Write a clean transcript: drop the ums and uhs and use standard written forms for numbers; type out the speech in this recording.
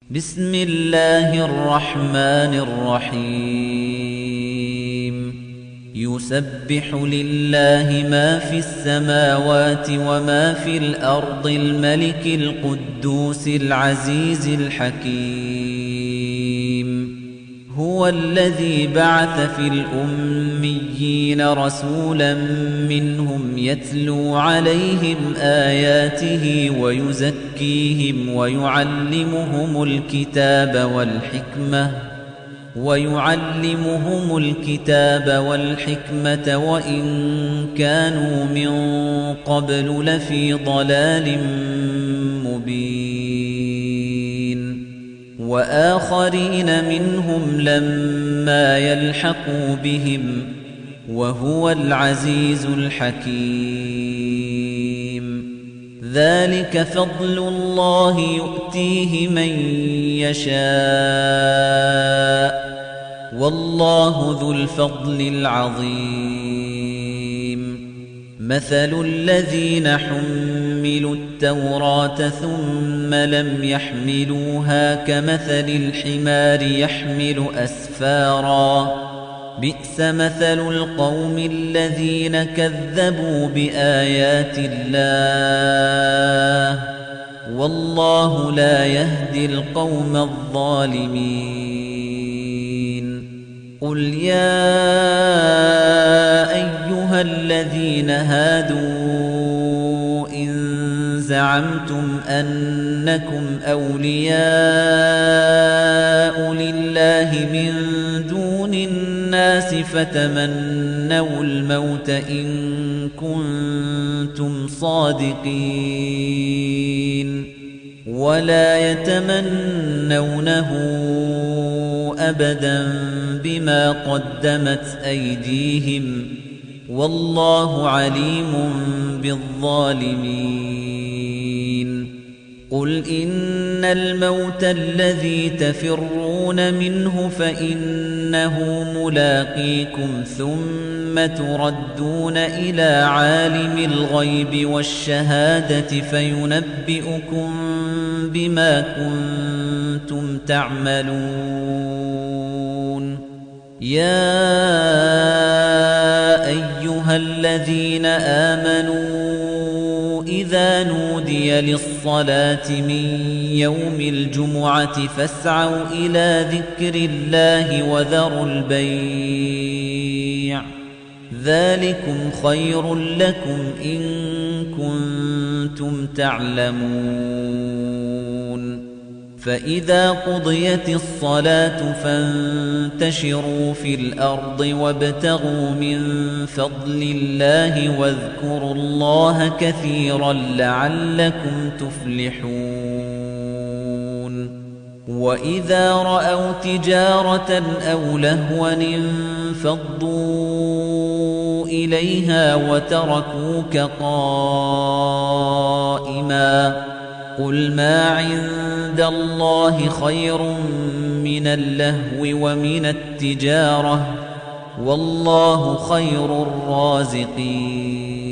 بسم الله الرحمن الرحيم يسبح لله ما في السماوات وما في الأرض الملك القدوس العزيز الحكيم هو الذي بعث في الأميين رسولا منهم يتلو عليهم آياته ويزكيهم ويعلمهم الكتاب والحكمة وإن كانوا من قبل لفي ضلال مبين وآخرين منهم لما يلحقوا بهم وهو العزيز الحكيم ذلك فضل الله يؤتيه من يشاء والله ذو الفضل العظيم مثل الذين حملوا التوراة ثم لم يحملوها كمثل الحمار يحمل أسفاراً بئس مثل القوم الذين كذبوا بآيات الله والله لا يهدي القوم الظالمين قل يا أيها الذين هادوا إن زعمتم أنكم أولياء لله من دون الناس فتمنوا الموت إن كنتم صادقين ولا يتمنونه أبدا بما قدمت أيديهم والله عليم بالظالمين قل إن الموت الذي تفرون منه فإنه ملاقيكم ثم تردون إلى عالم الغيب والشهادة فينبئكم بما كنتم تعملون يا أيها الذين آمنوا إذا نودي للصلاة من يوم الجمعة فاسعوا إلى ذكر الله وذروا البيع ذلكم خير لكم إن كنتم تعلمون فإذا قضيت الصلاة فانتشروا في الأرض وابتغوا من فضل الله واذكروا الله كثيرا لعلكم تفلحون وإذا رأوا تجارة أو لهوا انفضوا إليها وتركوك قائما قل ما عند الله خير من اللهو ومن التجارة والله خير الرازقين